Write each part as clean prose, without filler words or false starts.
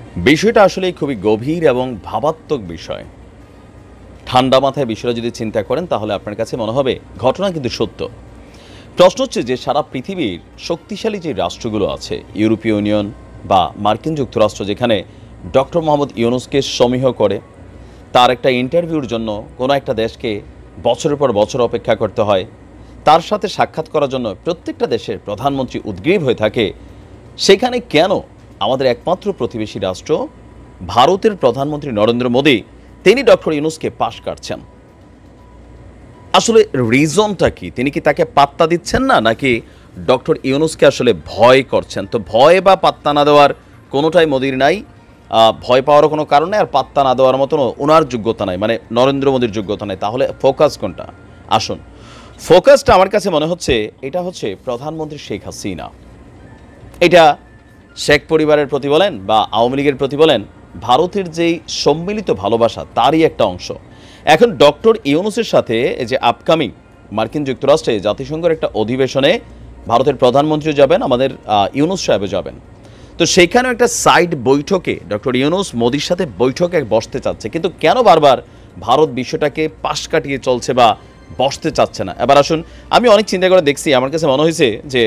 বিষয়টা আসলে খুবই গভীর এবং ভাবাত্মক বিষয়। ঠান্ডা মাথায় বিষয়টা যদি চিন্তা করেন তাহলে আপনার কাছে মনে হবে ঘটনা কিন্তু সত্য। প্রশ্ন হচ্ছে যে সারা পৃথিবীর শক্তিশালী যে রাষ্ট্রগুলো আছে, ইউরোপীয় ইউনিয়ন বা মার্কিন যুক্তরাষ্ট্র, যেখানে ডক্টর মোহাম্মদ ইউনূসকে সমীহ করে তার একটা ইন্টারভিউর জন্য কোনো একটা দেশকে বছরের পর বছর অপেক্ষা করতে হয়, তার সাথে সাক্ষাৎ করার জন্য প্রত্যেকটা দেশের প্রধানমন্ত্রী উদ্গ্রীব হয়ে থাকে, সেখানে কেন আমাদের একমাত্র প্রতিবেশী রাষ্ট্র ভারতের প্রধানমন্ত্রী নরেন্দ্র মোদী তিনি ডক্টর ইউনূসকে পাশ কাটছেন? আসলে রিজনটা কি? তিনি কি তাকে পাত্তা দিচ্ছেন না, নাকি ডক্টর ইউনূসকে আসলে ভয় করছেন? তো ভয় বা পাত্তা না দেওয়ার কোনোটাই মোদির নাই। ভয় পাওয়ারও কোনো কারণ নেই, আর পাত্তা না দেওয়ার মতন ওনার যোগ্যতা নাই, মানে নরেন্দ্র মোদীর যোগ্যতা নাই। তাহলে ফোকাস কোনটা? আসুন, ফোকাসটা আমার কাছে মনে হচ্ছে এটা হচ্ছে প্রধানমন্ত্রী শেখ হাসিনা। এটা শেখ পরিবারের প্রতি বলেন বা আওয়ামী লীগের প্রতি বলেন, ভারতের যেই সম্মিলিত ভালোবাসা তারই একটা অংশ। এখন ডক্টর ইউনূসের সাথে এই যে আপকামিং মার্কিন যুক্তরাষ্ট্রে জাতিসংঘের একটা অধিবেশনে ভারতের প্রধানমন্ত্রী যাবেন, আমাদের ইউনূস সাহেবও যাবেন। তো সেইখানেও একটা সাইড বৈঠকে ডক্টর ইউনূস মোদির সাথে বৈঠকে বসতে চাচ্ছে, কিন্তু কেন বারবার ভারত বিষয়টাকে পাশ কাটিয়ে চলছে বা বসতে চাচ্ছে না? এবার আসুন, আমি অনেক চিন্তা করে দেখছি, আমার কাছে মনে হয়েছে যে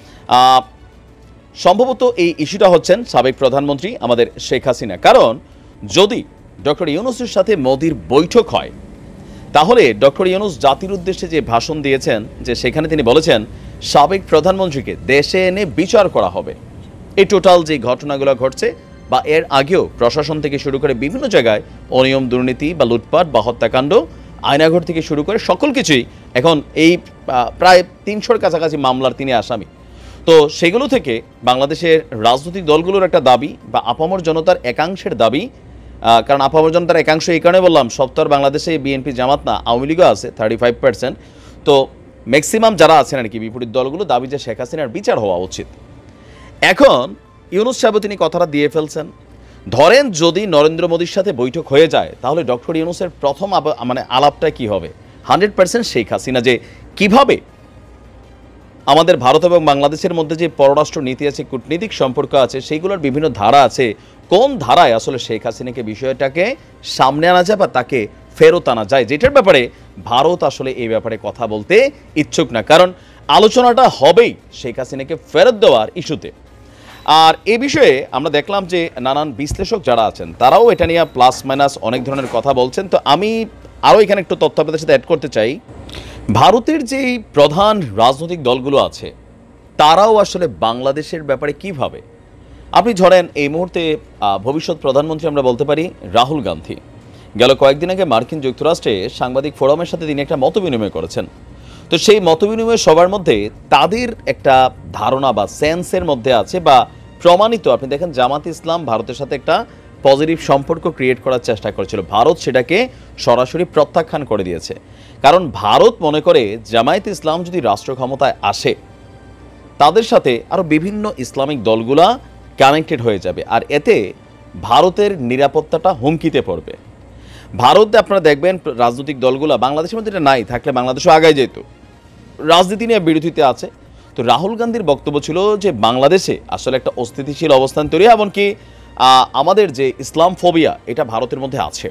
সম্ভবত এই ইস্যুটা হচ্ছেন সাবেক প্রধানমন্ত্রী আমাদের শেখ হাসিনা। কারণ যদি ডক্টর ইউনূসের সাথে মোদির বৈঠক হয়, তাহলে ডক্টর ইউনূস জাতির উদ্দেশ্যে যে ভাষণ দিয়েছেন, যে সেখানে তিনি বলেছেন সাবেক প্রধানমন্ত্রীকে দেশে এনে বিচার করা হবে। এই টোটাল যে ঘটনাগুলো ঘটছে বা এর আগেও প্রশাসন থেকে শুরু করে বিভিন্ন জায়গায় অনিয়ম, দুর্নীতি বা লুটপাট বা হত্যাকাণ্ড, আয়নাঘর থেকে শুরু করে সকল কিছুই এখন এই প্রায় ৩০০-র কাছাকাছি মামলার তিনি আসামি। তো সেগুলো থেকে বাংলাদেশের রাজনৈতিক দলগুলোর একটা দাবি বা আপামর জনতার একাংশের দাবি, কারণ আপামর জনতার একাংশ এই কারণে বললাম, সব তো আর বাংলাদেশে বিএনপি জামাত না, আওয়ামী লীগও আছে 35%। তো ম্যাক্সিমাম যারা আছেন আর কি বিপরীত দলগুলো দাবি যে শেখ হাসিনার বিচার হওয়া উচিত। এখন ইউনূস সাহেব তিনি কথাটা দিয়ে ফেলছেন। ধরেন যদি নরেন্দ্র মোদীর সাথে বৈঠক হয়ে যায়, তাহলে ডক্টর ইউনূসের প্রথম মানে আলাপটা কি হবে? 100% শেখ হাসিনা, যে কিভাবে আমাদের ভারত এবং বাংলাদেশের মধ্যে যে পররাষ্ট্র নীতি আছে, কূটনীতিক সম্পর্ক আছে, সেইগুলোর বিভিন্ন ধারা আছে, কোন ধারায় আসলে শেখ হাসিনাকে বিষয়টাকে সামনে আনা যায় বা তাকে ফেরত আনা যায়, যেটার ব্যাপারে ভারত আসলে এই ব্যাপারে কথা বলতে ইচ্ছুক না। কারণ আলোচনাটা হবেই শেখ হাসিনাকে ফেরত দেওয়ার ইস্যুতে। আর এ বিষয়ে আমরা দেখলাম যে নানান বিশ্লেষক যারা আছেন তারাও এটা নিয়ে প্লাস মাইনাস অনেক ধরনের কথা বলছেন। তো আমি আরও এখানে একটু তথ্য আপনাদের সাথে অ্যাড করতে চাই। ভারতের যেই প্রধান রাজনৈতিক দলগুলো আছে তারাও আসলে বাংলাদেশের ব্যাপারে কিভাবে, আপনি ধরেন এই মুহূর্তে ভবিষ্যৎ প্রধানমন্ত্রী আমরা বলতে পারি রাহুল গান্ধী, গেল কয়েকদিন আগে মার্কিন যুক্তরাষ্ট্রে সাংবাদিক ফোরামের সাথে তিনি একটা মতবিনিময় করেছেন। তো সেই মতবিনিময় সবার মধ্যে তাদের একটা ধারণা বা সেন্সের মধ্যে আছে বা প্রমাণিত, আপনি দেখেন জামাত ইসলাম ভারতের সাথে একটা পজিটিভ সম্পর্ক ক্রিয়েট করার চেষ্টা করেছিল, ভারত সেটাকে সরাসরি প্রত্যাখ্যান করে দিয়েছে। কারণ ভারত মনে করে জামায়াত ইসলাম যদি রাষ্ট্র ক্ষমতায় আসে, তাদের সাথে আরও বিভিন্ন ইসলামিক দলগুলা কানেক্টেড হয়ে যাবে, আর এতে ভারতের নিরাপত্তাটা হুমকিতে পড়বে। ভারতে আপনারা দেখবেন রাজনৈতিক দলগুলা বাংলাদেশের মধ্যে এটা নাই, থাকলে বাংলাদেশও আগায় যেত, রাজনীতি নিয়ে বিরোধিতা আছে। তো রাহুল গান্ধীর বক্তব্য ছিল যে বাংলাদেশে আসলে একটা অস্থিতিশীল অবস্থান তৈরি, এমনকি আমাদের যে ইসলাম ফোবিয়া এটা ভারতের মধ্যে আছে,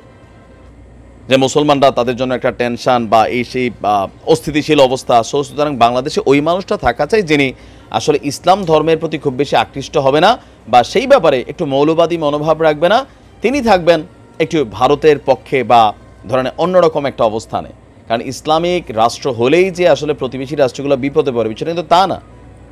যে মুসলমানরা তাদের জন্য একটা টেনশন বা এই সেই অস্থিতিশীল অবস্থা। সুতরাং বাংলাদেশে ওই মানুষটা থাকা চাই যিনি আসলে ইসলাম ধর্মের প্রতি খুব বেশি আকৃষ্ট হবে না বা সেই ব্যাপারে একটু মৌলবাদী মনোভাব রাখবে না, তিনি থাকবেন একটু ভারতের পক্ষে বা ধরেন অন্যরকম একটা অবস্থানে। কারণ ইসলামিক রাষ্ট্র হলেই যে আসলে প্রতিবেশী রাষ্ট্রগুলো বিপদে পড়বে সেটা কিন্তু তা না,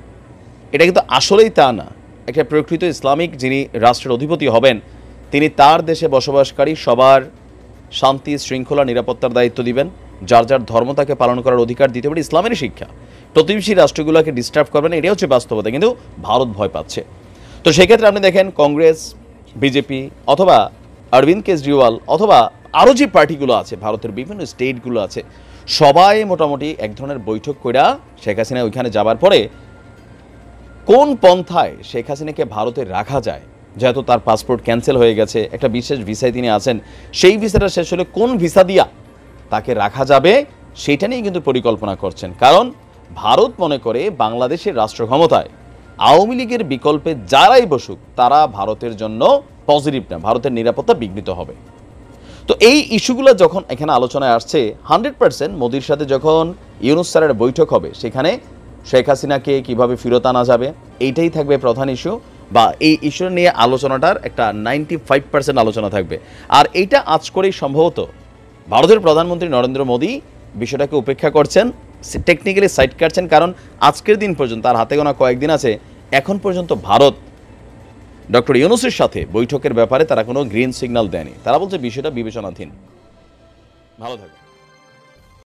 এটা কিন্তু আসলেই তা না। একটা প্রকৃত ইসলামিক যিনি রাষ্ট্রের অধিপতি হবেন, তিনি তার দেশে বসবাসকারী সবার শান্তি, শৃঙ্খলা, নিরাপত্তার দায়িত্ব দিবেন, যার যার ধর্ম তাকে পালন করার অধিকার দিতে পারে, ইসলামের শিক্ষা। প্রতিবেশী রাষ্ট্রগুলোকে ডিস্টার্ব করবে না, এটাই হচ্ছে বাস্তবতা। কিন্তু ভারত ভয় পাচ্ছে। তো সেক্ষেত্রে আপনি দেখেন কংগ্রেস, বিজেপি অথবা অরবিন্দ কেজরিওয়াল অথবা আরও যে পার্টিগুলো আছে ভারতের বিভিন্ন স্টেটগুলো আছে, সবাই মোটামুটি এক ধরনের বৈঠক কইরা শেখ হাসিনা ওইখানে যাবার পরে কোন পন্থায় শেখ হাসিনাকে ভারতে রাখা যায়, যেহেতু তার পাসপোর্ট ক্যান্সেল হয়ে গেছে, একটা বিশেষ ভিসায় তিনি আছেন, সেই ভিসাটা শেষ হলে কোন ভিসা দিয়া তাকে রাখা যাবে সেইটা নিয়ে কিন্তু পরিকল্পনা করছেন। কারণ ভারত মনে করে বাংলাদেশের রাষ্ট্র ক্ষমতায় আওয়ামী লীগের বিকল্পে যারাই বসুক তারা ভারতের জন্য পজিটিভ না, ভারতের নিরাপত্তা বিঘ্নিত হবে। তো এই ইস্যুগুলো যখন এখানে আলোচনায় আসছে, 100% মোদির সাথে যখন ইউনূস স্যারের বৈঠক হবে সেখানে শেখ হাসিনাকে কিভাবে ফেরত আনা যাবে এইটাই থাকবে প্রধান ইস্যু, বা এই ইস্যু নিয়ে আলোচনাটার একটা 95% আলোচনা থাকবে। আর এইটা আজ করেই সম্ভবত ভারতের প্রধানমন্ত্রী নরেন্দ্র মোদী বিষয়টাকে উপেক্ষা করছেন, টেকনিক্যালি সাইড কাটছেন, কারণ আজকের দিন পর্যন্ত তার হাতে গোনা কয়েকদিন আছে, এখন পর্যন্ত ভারত ডক্টর ইউনূসের সাথে বৈঠকের ব্যাপারে তারা কোনো গ্রিন সিগন্যাল দেয়নি। তারা বলছে বিষয়টা বিবেচনাধীন। ভালো থাকবে।